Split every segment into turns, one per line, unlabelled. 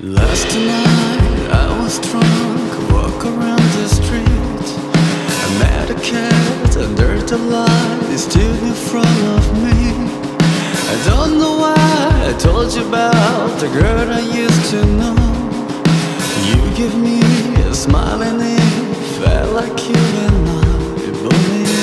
Last night I was drunk, walk around the street. I met a cat under the light, it stood in front of me. I don't know why I told you about the girl I used to know. You give me a smile and it felt like you and I believe.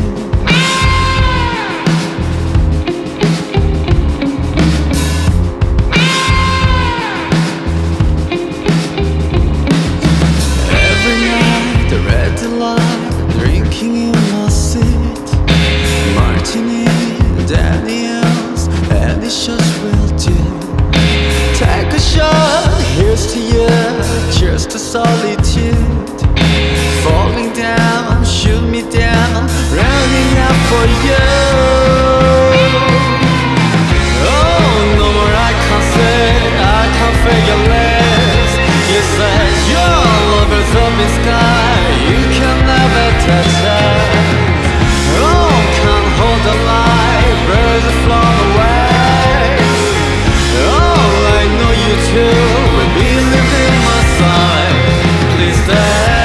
Drinking in my seat, martini, Daniels, any shots will do. Take a shot, here's to you, cheers to solitude. Falling down, shoot me down, running up for you. Oh, no more I can't say, I can't figure less. You said your love is up in sky, you can never touch us. Oh, can't hold the light, birds have flown away. Oh, I know you too, will be living my side. Please stay.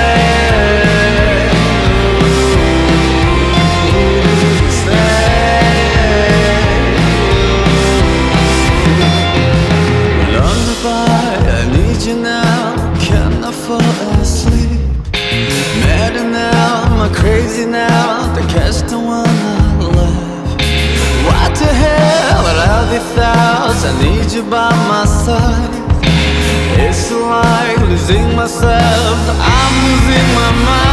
Crazy now, to catch the one I love. What the hell, I'll be thoughts, I need you by my side. It's like losing myself, I'm losing my mind.